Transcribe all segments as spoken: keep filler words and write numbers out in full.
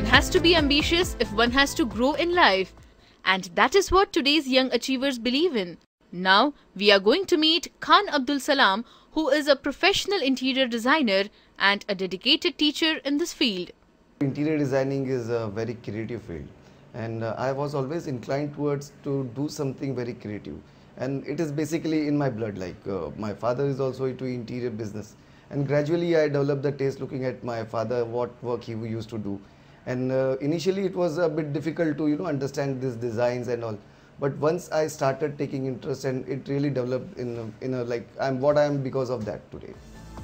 One has to be ambitious if one has to grow in life. And that is what today's young achievers believe in. Now, we are going to meet Khan Abdul Salam, who is a professional interior designer and a dedicated teacher in this field. Interior designing is a very creative field, and uh, I was always inclined towards to do something very creative, and it is basically in my blood. Like uh, my father is also into interior business, and gradually I developed the taste looking at my father, what work he used to do. And uh, initially it was a bit difficult to you know understand these designs and all, but once I started taking interest, and it really developed in a, in a like I'm what I am because of that today.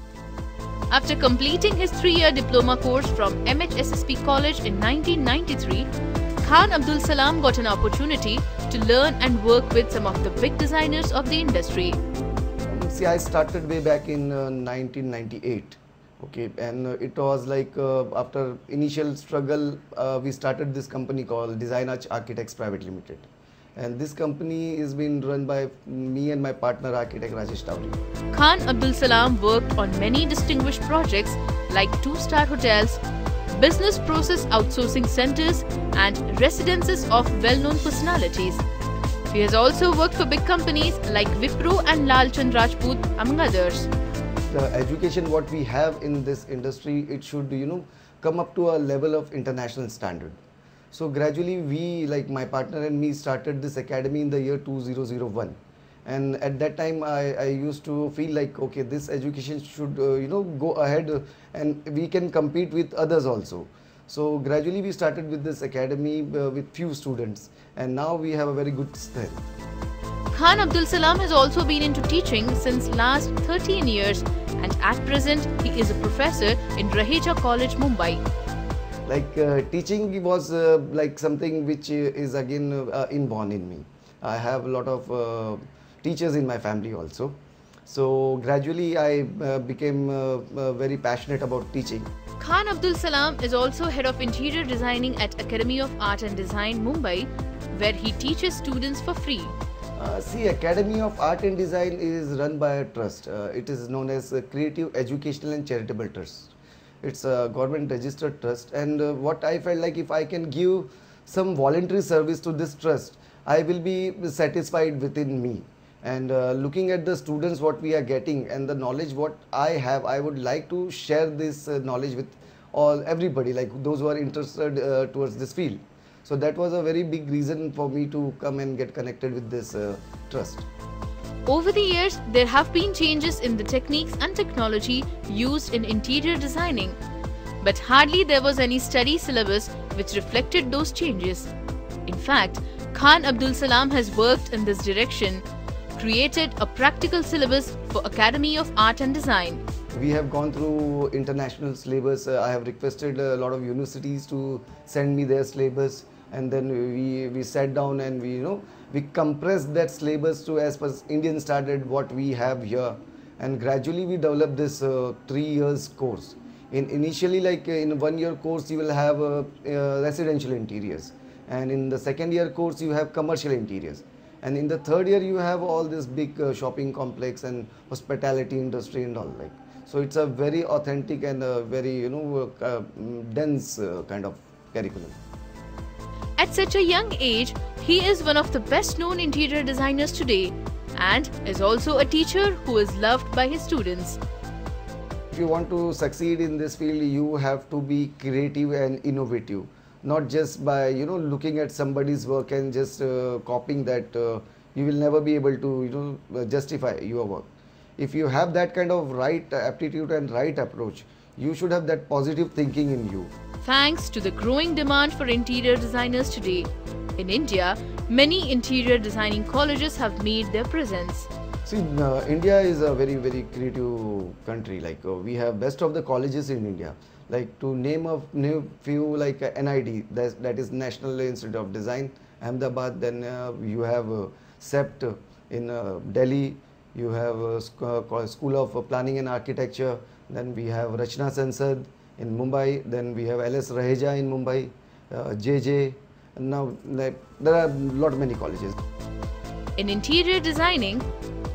After completing his three-year diploma course from M H S S P College in nineteen ninety-three, Khan Abdul Salam got an opportunity to learn and work with some of the big designers of the industry. See, I started way back in uh, nineteen ninety-eight. Okay, and uh, it was like uh, after initial struggle, uh, we started this company called Design Arch Architects Private Limited. And this company is being run by me and my partner architect Rajesh Tawri. Khan Abdul Salam worked on many distinguished projects like two-star hotels, business process outsourcing centers and residences of well-known personalities. He has also worked for big companies like Wipro and Lal Chand Rajput, among others. The education what we have in this industry, it should you know come up to a level of international standard. So gradually we, like my partner and me, started this academy in the year two thousand one, and at that time I, I used to feel like, okay, this education should uh, you know go ahead uh, and we can compete with others also. So gradually we started with this academy uh, with few students, and now we have a very good strength. Khan Abdul Salam has also been into teaching since last thirteen years, and at present he is a professor in Raheja College, Mumbai. Like uh, teaching was uh, like something which uh, is again uh, inborn in me. I have a lot of uh, teachers in my family also. So gradually I uh, became uh, uh, very passionate about teaching. Khan Abdul Salam is also head of interior designing at Academy of Art and Design, Mumbai, where he teaches students for free. Uh, see, Academy of Art and Design is run by a trust. Uh, it is known as a Creative Educational and Charitable Trust. It's a government registered trust, and uh, what I felt like, if I can give some voluntary service to this trust, I will be satisfied within me. And uh, looking at the students what we are getting and the knowledge what I have, I would like to share this uh, knowledge with all everybody, like those who are interested uh, towards this field. So that was a very big reason for me to come and get connected with this uh, trust. Over the years, there have been changes in the techniques and technology used in interior designing, but hardly there was any study syllabus which reflected those changes. In fact, Khan Abdul Salam has worked in this direction, created a practical syllabus for Academy of Art and Design. We have gone through international syllabus. Uh, I have requested a lot of universities to send me their syllabus, and then we, we sat down and we, you know, we compressed that syllabus to as per Indian standard what we have here, and gradually we developed this uh, three years course. In initially, like uh, in one year course, you will have uh, uh, residential interiors, and in the second year course you have commercial interiors, and in the third year you have all this big uh, shopping complex and hospitality industry and all like. So it's a very authentic and a very you know uh, uh, dense uh, kind of curriculum. At such a young age, he is one of the best known interior designers today and is also a teacher who is loved by his students. If you want to succeed in this field, you have to be creative and innovative, not just by you know looking at somebody's work and just uh, copying that. Uh, you will never be able to you know justify your work. If you have that kind of right aptitude and right approach, you should have that positive thinking in you. Thanks to the growing demand for interior designers today, in India, many interior designing colleges have made their presence. See, uh, India is a very, very creative country. Like uh, we have best of the colleges in India. Like to name a name few, like uh, N I D, that, that is National Institute of Design, Ahmedabad. Then uh, you have uh, C E P T in uh, Delhi. You have uh, sc uh, School of Planning and Architecture. Then we have Rachna Sansad in Mumbai. Then we have L S Raheja in Mumbai, uh, J J. And now like, there are lot many colleges. In interior designing,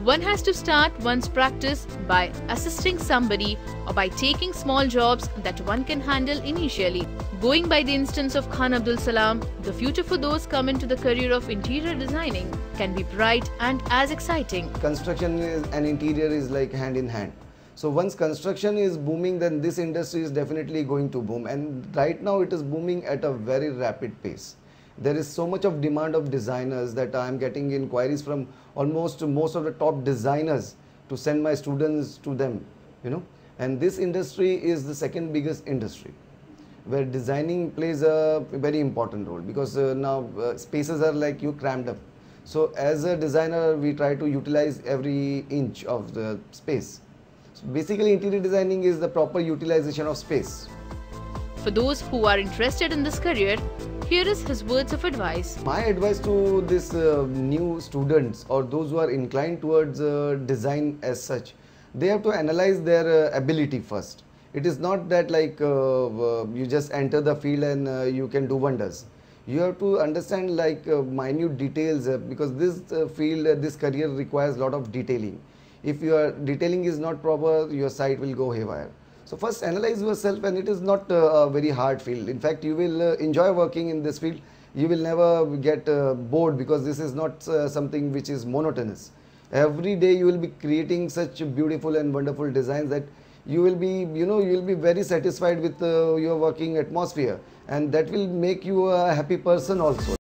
One has to start one's practice by assisting somebody or by taking small jobs that one can handle initially. Going by the instance of Khan Abdul Salam, the future for those come into the career of interior designing can be bright and as exciting. Construction is, and interior is like hand in hand. So once construction is booming, then this industry is definitely going to boom, and right now it is booming at a very rapid pace. There is so much of demand of designers that I am getting inquiries from almost most of the top designers to send my students to them, you know. And this industry is the second biggest industry where designing plays a very important role, because uh, now uh, spaces are like you crammed up. So as a designer, we try to utilize every inch of the space. So basically, interior designing is the proper utilization of space. For those who are interested in this career, here is his words of advice. My advice to this uh, new students or those who are inclined towards uh, design as such, they have to analyze their uh, ability first. It is not that like uh, uh, you just enter the field and uh, you can do wonders. You have to understand like uh, minute details uh, because this uh, field, uh, this career requires a lot of detailing. If your detailing is not proper, your site will go haywire. So first analyze yourself, and it is not uh, a very hard field. In fact, you will uh, enjoy working in this field. You will never get uh, bored, because this is not uh, something which is monotonous. Every day you will be creating such beautiful and wonderful designs that you will be, you know, you will be very satisfied with uh, your working atmosphere, and that will make you a happy person also.